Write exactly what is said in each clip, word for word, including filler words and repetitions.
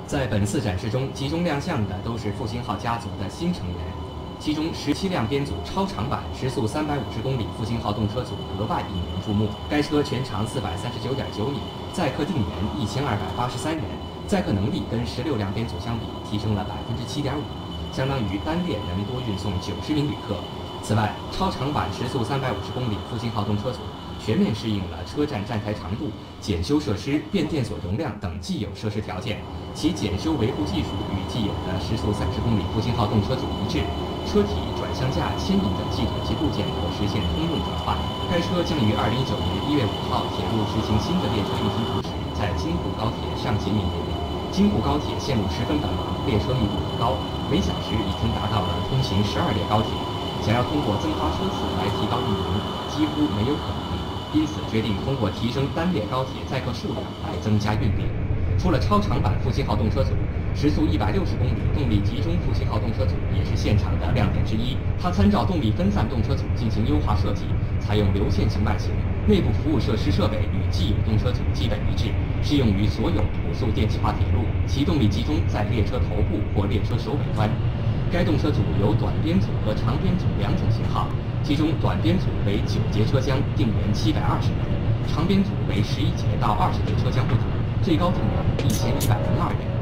在本次展示中，集中亮相的都是复兴号家族的新成员，其中十七辆编组超长版、时速三百五十公里复兴号动车组格外引人注目。该车全长四百三十九点九米，载客定员一千二百八十三人，载客能力跟十六辆编组相比提升了百分之七点五，相当于单列能多运送九十名旅客。此外，超长版时速三百五十公里复兴号动车组全面适应了车站站台长度、检修设施、变电所容量等既有设施条件，其检修维护技术与既有的时速三十公里复兴号动车组一致。车体、转向架、牵引等系统及部件可实现通用转换。该车将于二零一九年一月五号铁路实行新的列车运行图时，在京沪高铁上捷命名。京沪高铁线路十分繁忙，列车密度很高，每小时已经达到了通行十二列高铁。想要通过增发车次来提高运营，几乎没有可能，因此决定通过提升单列高铁载客数量来增加运力。除了超长版复兴号动车组，时速一百六十公里动力集中复兴号动车组也是现场的亮点之一。它参照动力分散动车组进行优化设计，采用流线型外形，内部服务设施设备与既有动车组基本一致，适用于所有土速电气化铁路。其动力集中在列车头部或列车首尾端。该动车组有短编组和长编组两种型号，其中短编组为九节车厢，定员七百二十人；长编组为十一节到二十节车厢不等，最高定员一千一百零二人。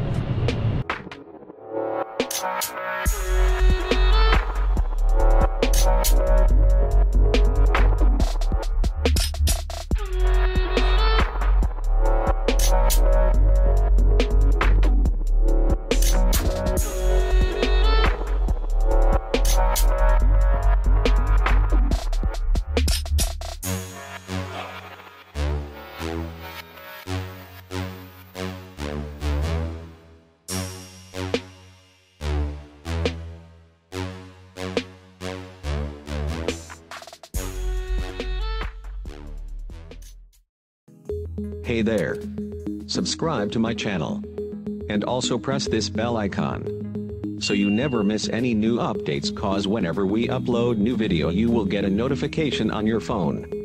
Hey there. Subscribe to my channel. And also press this bell icon, so you never miss any new updates, cause whenever we upload new video you will get a notification on your phone.